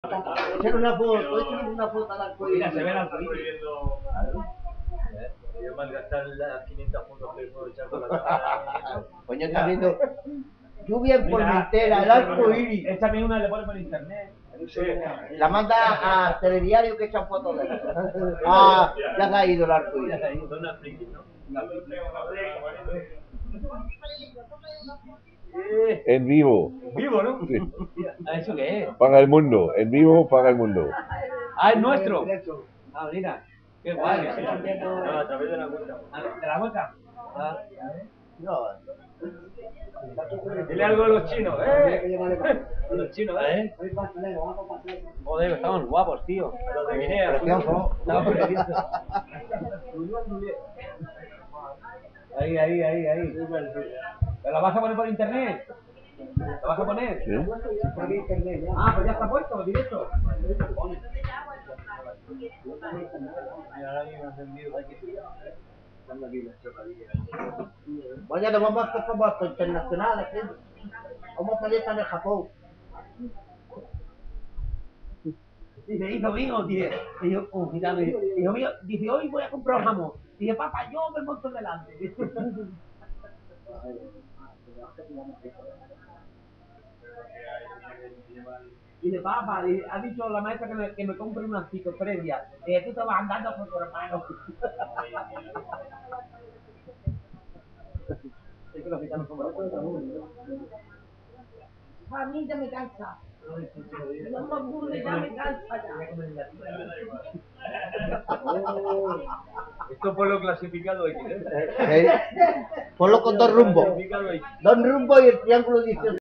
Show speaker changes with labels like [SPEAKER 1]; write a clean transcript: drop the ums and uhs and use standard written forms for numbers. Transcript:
[SPEAKER 1] Echar una foto al arcoíris.
[SPEAKER 2] Mira, se ve el arcoíris.
[SPEAKER 3] Yo malgastar las 500 fotos que puedo echar con la cámara.
[SPEAKER 1] Coño, está viendo lluvia en Formentera, el arcoíris.
[SPEAKER 2] Échame una, le pones por internet.
[SPEAKER 3] Sí.
[SPEAKER 1] La manda a Telediario que echan fotos de él. Ah, ya se ha ido el arcoíris.
[SPEAKER 3] Son unas frikis, ¿no?
[SPEAKER 4] En vivo.
[SPEAKER 3] Vivo, ¿no?
[SPEAKER 4] Sí.
[SPEAKER 2] ¿Eso qué es?
[SPEAKER 4] Para el mundo. En vivo, para el mundo.
[SPEAKER 2] Ah, es nuestro. Ah, mira. Qué guay.
[SPEAKER 3] No, a través de la cuenta.
[SPEAKER 2] ¿De la vuelta? Ah.
[SPEAKER 1] No,
[SPEAKER 3] Dile algo a los chinos, A los chinos,
[SPEAKER 2] Joder, estamos guapos, tío.
[SPEAKER 3] A los de Guinea.
[SPEAKER 1] precioso.
[SPEAKER 2] Estamos preciosos. Ahí. ¿Pero la vas a poner por internet? ¿La vas a poner?
[SPEAKER 4] ¿Sí?
[SPEAKER 2] Ah, pues ya está puesto, directo.
[SPEAKER 1] Mañana vamos a hacer como actos internacionales, ¿sí? Vamos a salir en Japón.
[SPEAKER 2] Y me dijo, mío, dice, dice, hoy voy a comprar un jamón. Dice, papá, yo me monto delante. Dice, papá, ha dicho la maestra que me compre una enciclopedia. Tú te vas andando por tu hermano. Es que los gitanos son locos.
[SPEAKER 5] A mí ya me cansa. No me aburre, ya me cansa ya.
[SPEAKER 3] Esto fue lo clasificado X,
[SPEAKER 1] Ponlo con dos rumbos.
[SPEAKER 3] Clasificado X.
[SPEAKER 1] Dos rumbos y el triángulo 18.